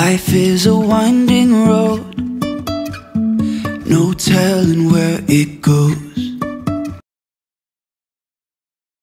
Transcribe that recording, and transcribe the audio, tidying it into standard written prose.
Life is a winding road, no telling where it goes.